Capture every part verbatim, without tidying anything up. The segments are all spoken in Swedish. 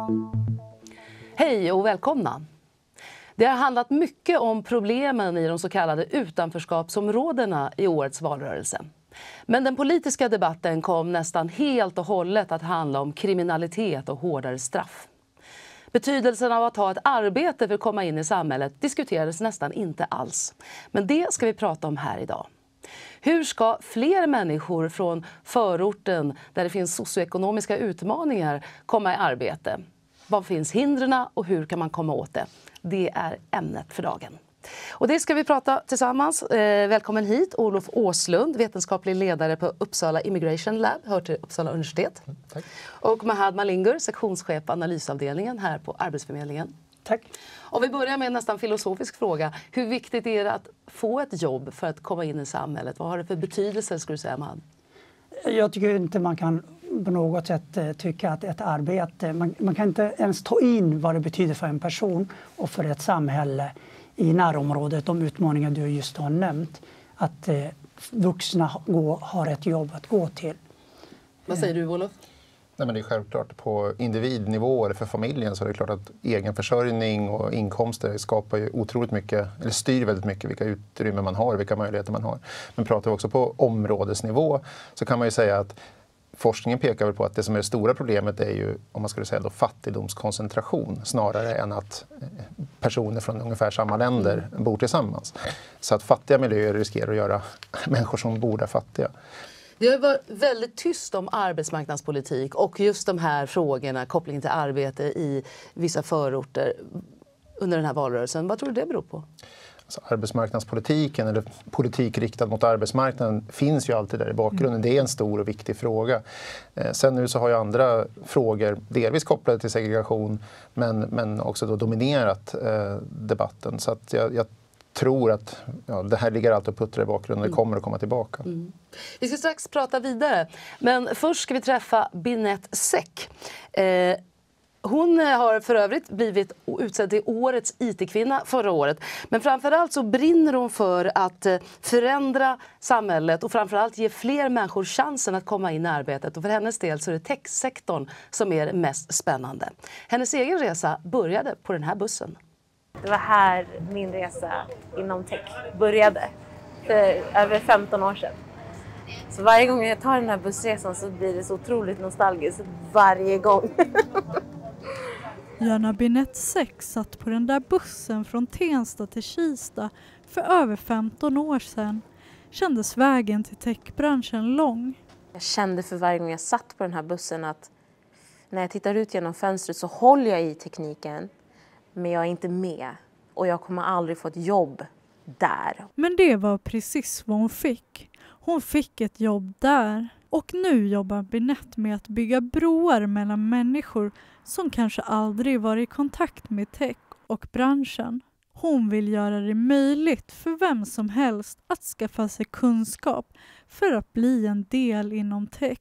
Hej och välkomna! Det har handlat mycket om problemen i de så kallade utanförskapsområdena i årets valrörelse. Men den politiska debatten kom nästan helt och hållet att handla om kriminalitet och hårdare straff. Betydelsen av att ha ett arbete för att komma in i samhället diskuterades nästan inte alls. Men det ska vi prata om här idag. Hur ska fler människor från förorten där det finns socioekonomiska utmaningar komma i arbete? Vad finns hindren och hur kan man komma åt det? Det är ämnet för dagen. Och det ska vi prata tillsammans. Eh, välkommen hit Olof Åslund, vetenskaplig ledare på Uppsala Immigration Lab, hör till Uppsala universitet. Mm, tack. Och Mahad Malingur, sektionschef på analysavdelningen här på Arbetsförmedlingen. Tack. Och vi börjar med en nästan filosofisk fråga. Hur viktigt är det att få ett jobb för att komma in i samhället? Vad har det för betydelse, skulle du säga, Mahad? Jag tycker inte man kan på något sätt tycka att ett arbete, man, man kan inte ens ta in vad det betyder för en person och för ett samhälle i närområdet, de utmaningar du just har nämnt, att eh, vuxna gå, har ett jobb att gå till. Vad säger du, Olof? Nej, men det är självklart på individnivå eller för familjen så är det klart att egenförsörjning och inkomster skapar ju otroligt mycket, eller styr väldigt mycket vilka utrymme man har, vilka möjligheter man har. Men pratar vi också på områdesnivå så kan man ju säga att forskningen pekar väl på att det som är det stora problemet är ju, om man skulle säga då, fattigdomskoncentration snarare än att personer från ungefär samma länder bor tillsammans. Så att fattiga miljöer riskerar att göra människor som bor där fattiga. Det har varit väldigt tyst om arbetsmarknadspolitik och just de här frågorna, kopplingen till arbete i vissa förorter under den här valrörelsen. Vad tror du det beror på? Alltså, arbetsmarknadspolitiken eller politik riktad mot arbetsmarknaden finns ju alltid där i bakgrunden. Mm. Det är en stor och viktig fråga. Eh, sen nu så har ju andra frågor delvis kopplade till segregation men, men också då dominerat eh, debatten. Så att jag, jag tror att ja, det här ligger alltid och puttrar i bakgrunden och det kommer att komma tillbaka. Mm. Vi ska strax prata vidare, men först ska vi träffa Binette Säck. Eh, hon har för övrigt blivit utsedd till årets I T-kvinna förra året. Men framförallt så brinner hon för att förändra samhället och framförallt ge fler människor chansen att komma in i arbetet. Och för hennes del så är det techsektorn som är mest spännande. Hennes egen resa började på den här bussen. Det var här min resa inom tech började för över femton år sedan. Så varje gång jag tar den här bussresan så blir det så otroligt nostalgiskt varje gång. Jana Binette Säck satt på den där bussen från Tensta till Kista för över femton år sedan. Kändes vägen till techbranschen lång. Jag kände för varje gång jag satt på den här bussen att när jag tittar ut genom fönstret så håller jag i tekniken. Men jag är inte med och jag kommer aldrig få ett jobb där. Men det var precis vad hon fick. Hon fick ett jobb där. Och nu jobbar Binette med att bygga broar mellan människor som kanske aldrig varit i kontakt med tech och branschen. Hon vill göra det möjligt för vem som helst att skaffa sig kunskap för att bli en del inom tech.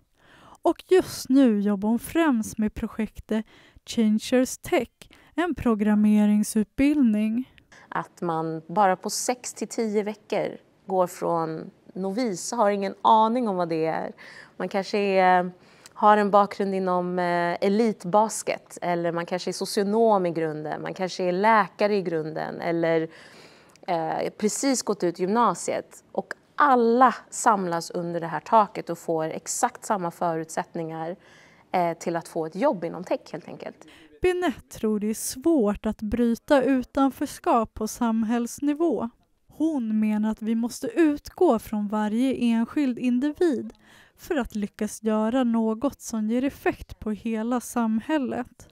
Och just nu jobbar hon främst med projektet Changers Tech, en programmeringsutbildning. Att man bara på sex till tio veckor går från novis, har ingen aning om vad det är. Man kanske är, har en bakgrund inom eh, elitbasket eller man kanske är socionom i grunden. Man kanske är läkare i grunden eller eh, precis gått ut gymnasiet. Och alla samlas under det här taket och får exakt samma förutsättningar eh, till att få ett jobb inom tech helt enkelt. Binette tror det är svårt att bryta utanförskap på samhällsnivå. Hon menar att vi måste utgå från varje enskild individ för att lyckas göra något som ger effekt på hela samhället.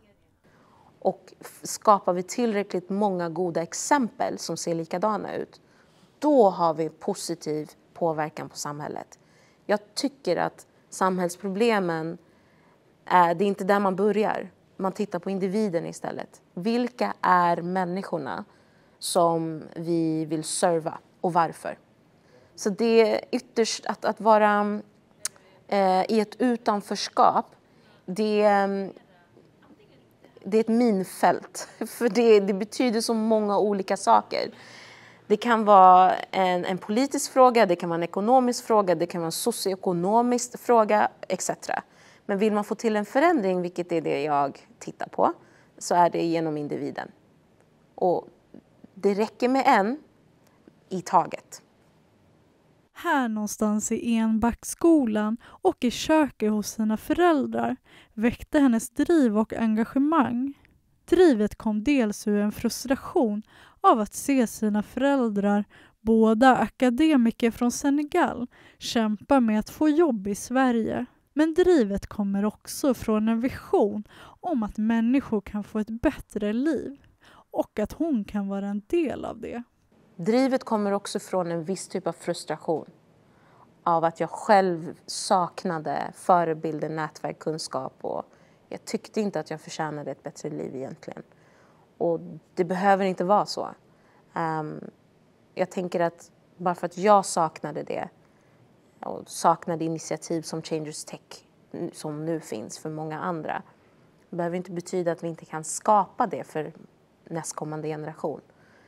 Och skapar vi tillräckligt många goda exempel som ser likadana ut, då har vi positiv påverkan på samhället. Jag tycker att samhällsproblemen, är, det är inte där man börjar. Man tittar på individen istället. Vilka är människorna som vi vill serva och varför? Så det är ytterst att, att vara eh, i ett utanförskap. Det, det är ett minfält. För det, det betyder så många olika saker. Det kan vara en, en politisk fråga, det kan vara en ekonomisk fråga, det kan vara en socioekonomisk fråga et cetera. Men vill man få till en förändring, vilket är det jag tittar på, så är det genom individen. Och det räcker med en i taget. Här någonstans i Enbackskolan och i köket hos sina föräldrar väckte hennes driv och engagemang. Drivet kom dels ur en frustration av att se sina föräldrar, båda akademiker från Senegal, kämpa med att få jobb i Sverige. Men drivet kommer också från en vision om att människor kan få ett bättre liv och att hon kan vara en del av det. Drivet kommer också från en viss typ av frustration av att jag själv saknade förebilder, nätverk, kunskap och jag tyckte inte att jag förtjänade ett bättre liv egentligen. Och det behöver inte vara så. Um, jag tänker att bara för att jag saknade det och saknade initiativ som Changers Tech som nu finns för många andra, behöver inte betyda att vi inte kan skapa det för nästkommande generation.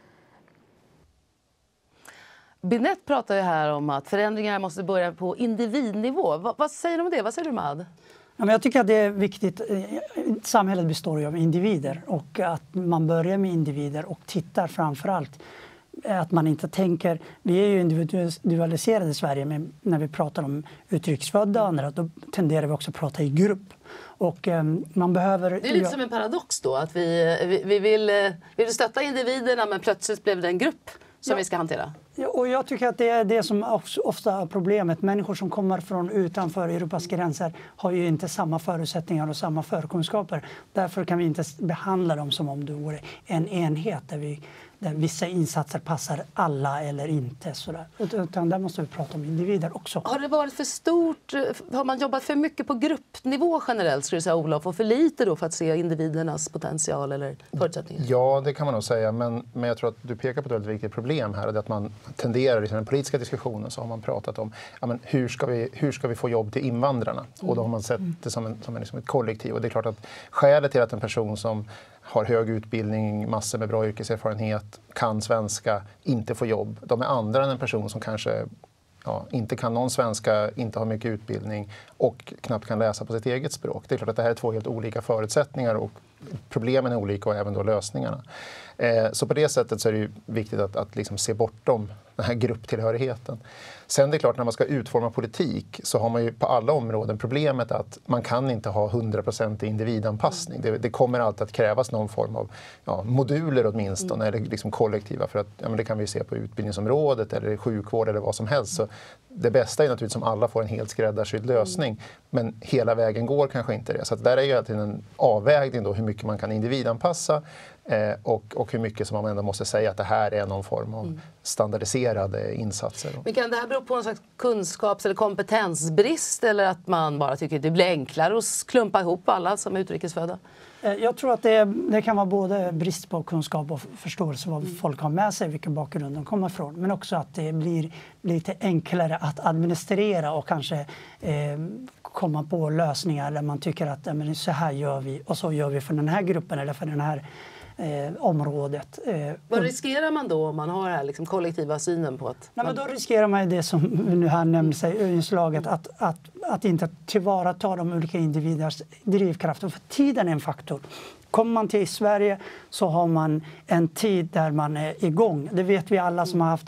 Binet pratar ju här om att förändringar måste börja på individnivå. Va, vad säger du om det? Vad säger du, Mad? Ja, men jag tycker att det är viktigt. Samhället består ju av individer och att man börjar med individer och tittar framför allt. Att man inte tänker, vi är ju individualiserade i Sverige, men när vi pratar om utrikesfödda och andra, då tenderar vi också att prata i grupp. Och eh, man behöver... Det är lite som en paradox då, att vi, vi, vi, vill, vi vill stötta individerna men plötsligt blev det en grupp som ja. vi ska hantera. Ja, och jag tycker att det är det som ofta är problemet. Människor som kommer från utanför Europas gränser har ju inte samma förutsättningar och samma förkunskaper. Därför kan vi inte behandla dem som om det vore en enhet där, vi, där vissa insatser passar alla eller inte. Sådär. Utan där måste vi prata om individer också. Har det varit för stort? Har man jobbat för mycket på gruppnivå generellt, skulle du säga, Olof, och för lite då för att se individernas potential eller förutsättningar? Ja, det kan man nog säga. Men, men jag tror att du pekar på ett väldigt viktigt problem här. Det är att man tenderar i den politiska diskussionen så har man pratat om ja, men hur, ska vi, hur ska vi få jobb till invandrarna? Mm. Och då har man sett det som, en, som en, liksom ett kollektiv. Och det är klart att skälet till att en person som har hög utbildning, massor med bra yrkeserfarenhet, kan svenska, inte får jobb. De är andra än en person som kanske ja, inte kan någon svenska, inte har mycket utbildning och knappt kan läsa på sitt eget språk. Det är klart att det här är två helt olika förutsättningar och problemen är olika och även då lösningarna. Eh, så på det sättet så är det ju viktigt att, att liksom se bortom den här grupptillhörigheten. Sen det är klart, när man ska utforma politik så har man ju på alla områden problemet att man kan inte ha hundra procent individanpassning. Det, det kommer alltid att krävas någon form av ja, moduler åtminstone, mm. eller liksom kollektiva. För att, ja, men det kan vi se på utbildningsområdet eller sjukvård eller vad som helst. Så det bästa är naturligtvis om alla får en helt skräddarsydd lösning. Mm. Men hela vägen går kanske inte det. Så att där är ju alltid en avvägning då hur mycket man kan individanpassa. Eh, och, och hur mycket som man ändå måste säga att det här är någon form av mm. standardiserade insatser. Men kan det här bero på en slags kunskaps- eller kompetensbrist eller att man bara tycker att det blir enklare att klumpa ihop alla som är utrikesfödda? Jag tror att det, det kan vara både brist på kunskap och förståelse vad mm. folk har med sig, vilken bakgrund de kommer ifrån. Men också att det blir lite enklare att administrera och kanske eh, komma på lösningar där man tycker att ja, men så här gör vi och så gör vi för den här gruppen eller för den här Eh, området. Eh, Vad riskerar man då om man har den här liksom kollektiva synen på att... Nej, men då riskerar man det som nu här nämns i inslaget, att, att, att inte tillvarata de olika individers drivkrafter. För tiden är en faktor. Kommer man till Sverige så har man en tid där man är igång. Det vet vi alla som har haft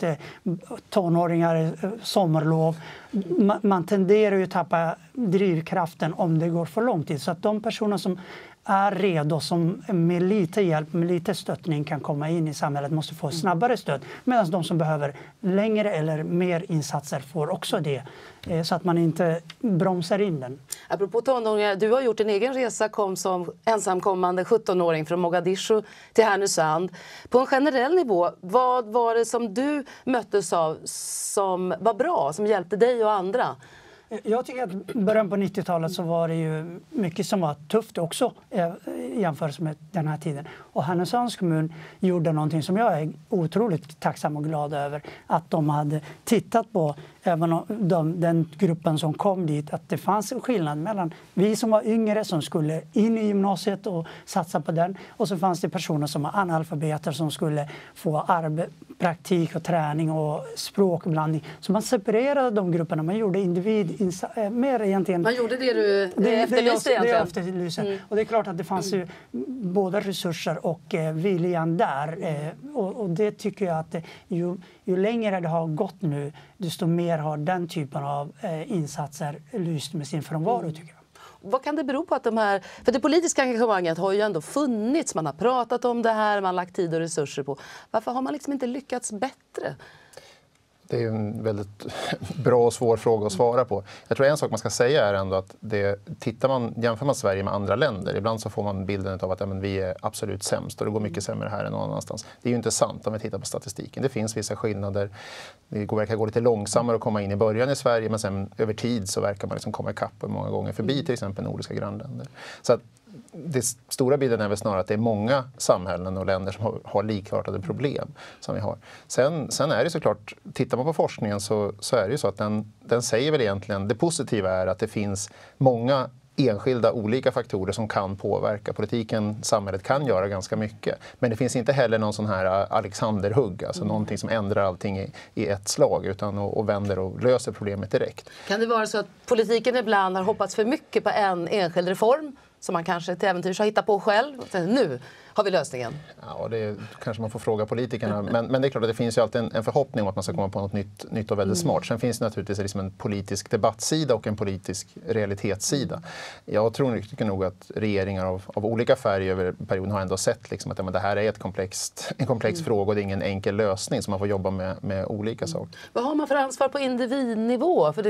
tonåringar, sommarlov. Man, man tenderar ju att tappa drivkraften om det går för lång tid. Så att de personer som är redo, som med lite hjälp, med lite stöttning kan komma in i samhället, måste få snabbare stöd. Medan de som behöver längre eller mer insatser får också det. Så att man inte bromsar in den. Apropå tonåringar, du har gjort en egen resa, kom som ensamkommande sjuttonåring från Mogadishu till Härnösand. På en generell nivå, vad var det som du möttes av som var bra, som hjälpte dig och andra? Jag tycker att i början på nittiotalet så var det ju mycket som var tufft också. jämfört med den här tiden. Och Härnösands kommun gjorde någonting som jag är otroligt tacksam och glad över. Att de hade tittat på, även de, den gruppen som kom dit, att det fanns en skillnad mellan vi som var yngre som skulle in i gymnasiet och satsa på den. Och så fanns det personer som var analfabeter som skulle få arbete, praktik och träning och språkblandning. Så man separerade de grupperna. Man gjorde individ äh, mer egentligen. Man gjorde det du det, efterlyste egentligen. Det efterlyste. Mm. Och det är klart att det fanns ju både resurser och eh, viljan där. Eh, och, och det tycker jag att det, ju, ju längre det har gått nu, desto mer har den typen av eh, insatser lyst med sin frånvaro, mm. tycker jag. Vad kan det bero på att de här... För det politiska engagemanget har ju ändå funnits. Man har pratat om det här, man har lagt tid och resurser på. Varför har man liksom inte lyckats bättre? Det är en väldigt bra och svår fråga att svara på. Jag tror en sak man ska säga är ändå att det, tittar man, jämför man Sverige med andra länder, ibland så får man bilden av att ja, men vi är absolut sämst och det går mycket sämre här än någon annanstans. Det är ju inte sant om vi tittar på statistiken. Det finns vissa skillnader. Det går, verkar gå lite långsammare att komma in i början i Sverige, men sen över tid så verkar man liksom komma ikapp och många gånger förbi till exempel nordiska grannländer. Så att det stora bilden är väl snarare att det är många samhällen och länder som har, har likartade problem som vi har. Sen, sen är det såklart, tittar man på forskningen så, så är det ju så att den, den säger väl egentligen, det positiva är att det finns många enskilda olika faktorer som kan påverka. Politiken, samhället kan göra ganska mycket. Men det finns inte heller någon sån här Alexanderhugg, alltså mm. någonting som ändrar allting i, i ett slag utan och, och vänder och löser problemet direkt. Kan det vara så att politiken ibland har hoppats för mycket på en enskild reform som man kanske till äventyrs har hittat på själv? Nu har vi lösningen. Ja, det kanske man får fråga politikerna. Men, men det är klart att det finns ju alltid en, en förhoppning om att man ska komma på något nytt, nytt och väldigt smart. Sen finns det naturligtvis liksom en politisk debattsida och en politisk realitetssida. Jag tror tycker nog att regeringar av, av olika färg över perioden har ändå sett liksom att ja, men det här är ett komplext, en komplex mm. fråga och det är ingen enkel lösning som man får jobba med, med olika mm. saker. Vad har man för ansvar på individnivå? För det,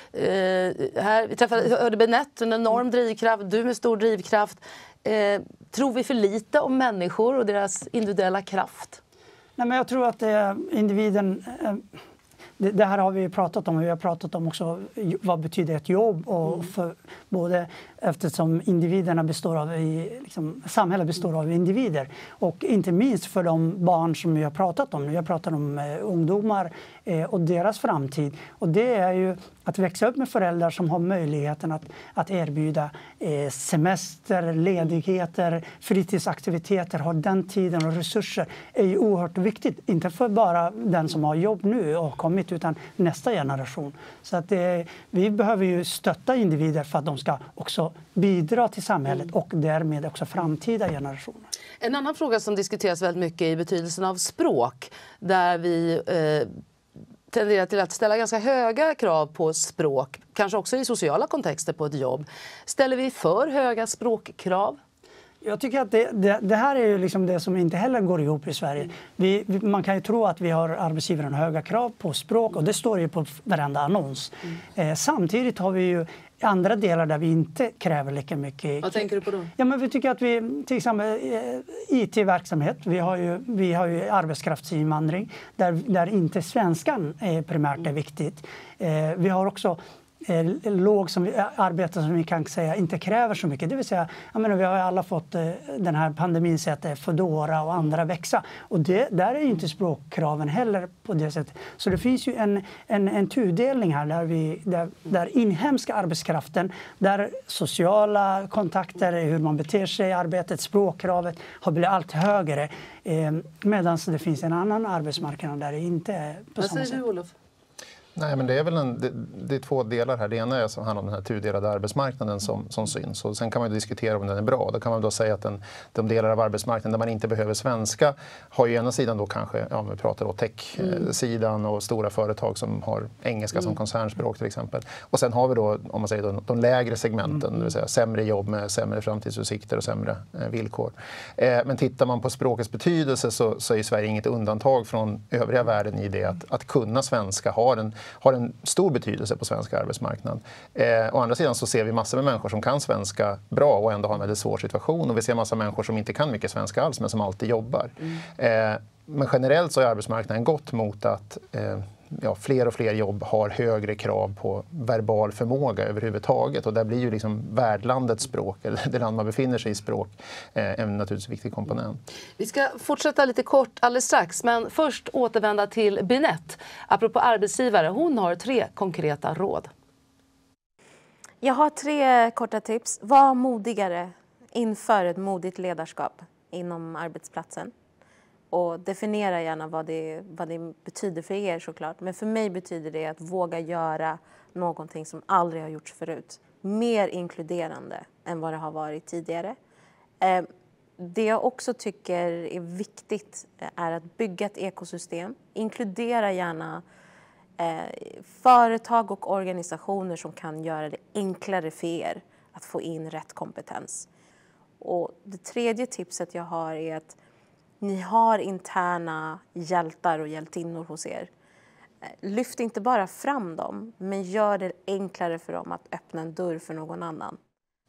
eh, här, vi träffade, hörde Benett, en enorm drivkraft, du med stor drivkraft. Eh, tror vi för lite om människor och deras individuella kraft? Nej, men jag tror att eh, individen... Eh, det, det här har vi pratat om. Vi har pratat om också vad betyder ett jobb. Och för, både eftersom individerna består av... Liksom, samhället består av individer. Och inte minst för de barn som vi har pratat om. Vi har pratat om eh, ungdomar eh, och deras framtid. Och det är ju att växa upp med föräldrar som har möjligheten att, att erbjuda eh, semester, ledigheter, fritidsaktiviteter, har den tiden och resurser är ju oerhört viktigt. Inte för bara den som har jobb nu och kommit utan nästa generation. Så att, eh, vi behöver ju stötta individer för att de ska också bidra till samhället och därmed också framtida generationer. En annan fråga som diskuteras väldigt mycket är betydelsen av språk, där vi eh, tenderar till att ställa ganska höga krav på språk, kanske också i sociala kontexter på ett jobb. Ställer vi för höga språkkrav? Jag tycker att det, det, det här är ju liksom det som inte heller går ihop i Sverige. Vi, vi, man kan ju tro att vi har arbetsgivaren höga krav på språk och det står ju på varenda annons. Mm. Eh, samtidigt har vi ju andra delar där vi inte kräver lika mycket. Vad tänker du på då? Ja, men vi tycker att vi, till exempel I T-verksamhet, vi har ju, vi har ju arbetskraftsinvandring där, där inte svenskan är primärt är viktigt. Eh, vi har också Eh, låg som vi, arbete som vi kan säga inte kräver så mycket. Det vill säga, jag menar, vi har alla fått eh, den här pandemin sett eh, Foodora och andra växa. Och det, där är ju inte språkkraven heller på det sättet. Så det finns ju en, en, en tudelning här där, vi, där, där inhemska arbetskraften, där sociala kontakter, hur man beter sig i arbetet, språkkravet har blivit allt högre. Eh, medan det finns en annan arbetsmarknad där det inte är på samma sätt. Vad säger du, Olof? Nej, men det är väl en, det, det är två delar här. Det ena är som handlar om den här tudelade arbetsmarknaden som, som syns. Och sen kan man ju diskutera om den är bra. Då kan man då säga att den, de delar av arbetsmarknaden där man inte behöver svenska har ju ena sidan då kanske, ja, vi pratar då tech-sidan mm. och stora företag som har engelska mm. som koncernspråk till exempel. Och sen har vi då, om man säger då, de lägre segmenten, mm. det vill säga sämre jobb med sämre framtidsutsikter och sämre eh, villkor. Eh, men tittar man på språkets betydelse så, så är Sverige inget undantag från övriga världen i det att, att kunna svenska har en har en stor betydelse på svenska arbetsmarknad. Eh, å andra sidan så ser vi massor med människor som kan svenska bra och ändå har en väldigt svår situation. Och vi ser massor med människor som inte kan mycket svenska alls men som alltid jobbar. Mm. Eh, men generellt så har arbetsmarknaden gått mot att eh, ja, fler och fler jobb har högre krav på verbal förmåga överhuvudtaget. Och där blir ju liksom värdlandets språk, eller det land man befinner sig i språk, eh, en naturligtvis viktig komponent. Vi ska fortsätta lite kort alldeles strax, men först återvända till Binette. Apropå arbetsgivare, hon har tre konkreta råd. Jag har tre korta tips. Var modigare inför ett modigt ledarskap inom arbetsplatsen. Och definiera gärna vad det, vad det betyder för er såklart. Men för mig betyder det att våga göra någonting som aldrig har gjorts förut. Mer inkluderande än vad det har varit tidigare. Eh, det jag också tycker är viktigt är att bygga ett ekosystem. Inkludera gärna eh, företag och organisationer som kan göra det enklare för er att få in rätt kompetens. Och det tredje tipset jag har är att ni har interna hjältar och hjältinnor hos er. Lyft inte bara fram dem, men gör det enklare för dem att öppna en dörr för någon annan.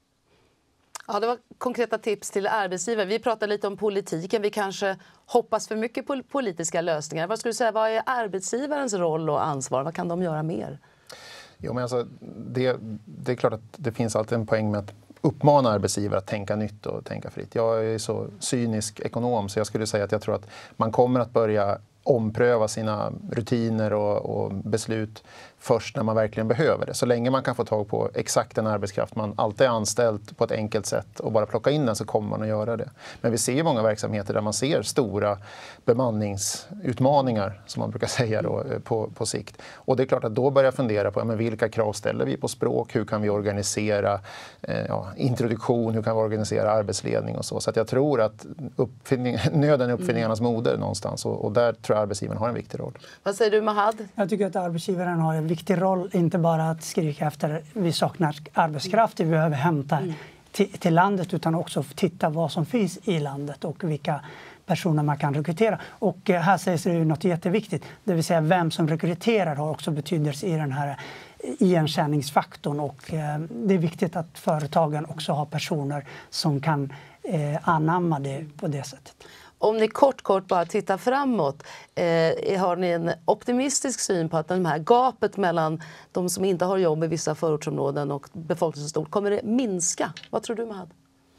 Ja, det var konkreta tips till arbetsgivare. Vi pratade lite om politiken. Vi kanske hoppas för mycket på politiska lösningar. Vad skulle du säga, vad är arbetsgivarens roll och ansvar? Vad kan de göra mer? Jo, men alltså, det, det är klart att det finns alltid en poäng med att uppmana arbetsgivare att tänka nytt och tänka fritt. Jag är så cynisk ekonom så jag skulle säga att jag tror att man kommer att börja ompröva sina rutiner och, och beslut först när man verkligen behöver det. Så länge man kan få tag på exakt den arbetskraft man alltid är anställd på ett enkelt sätt och bara plocka in den, så kommer man att göra det. Men vi ser ju många verksamheter där man ser stora bemanningsutmaningar, som man brukar säga då, på, på sikt. Och det är klart att då börjar jag fundera på ja, men vilka krav ställer vi på språk, hur kan vi organisera eh, ja, introduktion, hur kan vi organisera arbetsledning och så. Så att jag tror att uppfinning, nöden är uppfinningarnas moder någonstans, och, och där tror jag arbetsgivaren har en viktig roll. Vad säger du, Mahad? Jag tycker att arbetsgivaren har en viktig roll, inte bara att skrika efter vi saknar arbetskraft, vi behöver hämta mm. till, till landet, utan också titta vad som finns i landet och vilka personer man kan rekrytera. Och eh, här sägs det ju något jätteviktigt, det vill säga vem som rekryterar har också betydelse i den här igenkänningsfaktorn, och eh, det är viktigt att företagen också har personer som kan eh, anamma det på det sättet. Om ni kort kort bara tittar framåt, eh, har ni en optimistisk syn på att det här gapet mellan de som inte har jobb i vissa förortsområden och befolkningen stort, kommer det minska? Vad tror du, Mahad?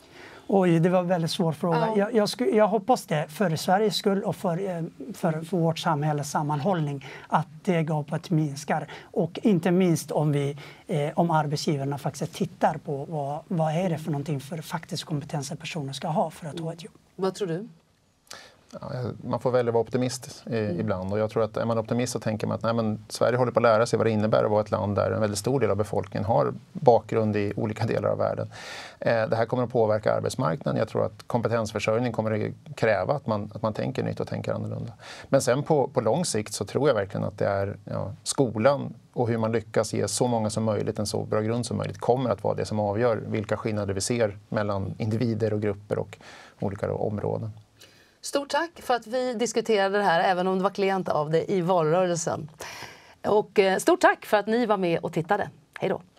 Oj, det var en väldigt svår fråga. Ja. Jag, jag, sku, jag hoppas det för Sveriges skull och för, för, för vårt samhälles sammanhållning, att det gapet minskar. Och inte minst om, vi, eh, om arbetsgivarna faktiskt tittar på vad, vad är det för någonting för faktisk kompetens personer ska ha för att ha ett jobb. Vad tror du? Ja, man får välja att vara optimist i, mm. ibland, och jag tror att är man optimist så tänker man att nej, men Sverige håller på att lära sig vad det innebär att vara ett land där en väldigt stor del av befolkningen har bakgrund i olika delar av världen. Eh, det här kommer att påverka arbetsmarknaden. Jag tror att kompetensförsörjning kommer att kräva att man, att man tänker nytt och tänker annorlunda. Men sen på, på lång sikt så tror jag verkligen att det är ja, skolan och hur man lyckas ge så många som möjligt en så bra grund som möjligt kommer att vara det som avgör vilka skillnader vi ser mellan individer och grupper och olika områden. Stort tack för att vi diskuterade det här, även om det var klent av det i valrörelsen. Och stort tack för att ni var med och tittade. Hej då!